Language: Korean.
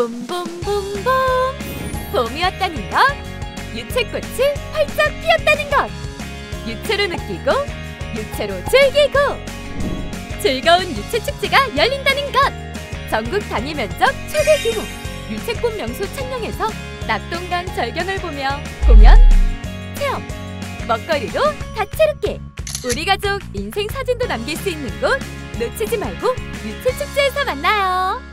봄봄봄봄 봄이 왔다는 것, 유채꽃이 활짝 피었다는 것, 유채로 느끼고 유채로 즐기고 즐거운 유채축제가 열린다는 것. 전국 단위 면적 최대 규모 유채꽃 명소 창녕에서 낙동강 절경을 보며 공연, 체험, 먹거리로 다채롭게 우리 가족 인생 사진도 남길 수 있는 곳 놓치지 말고 유채축제에서 만나요.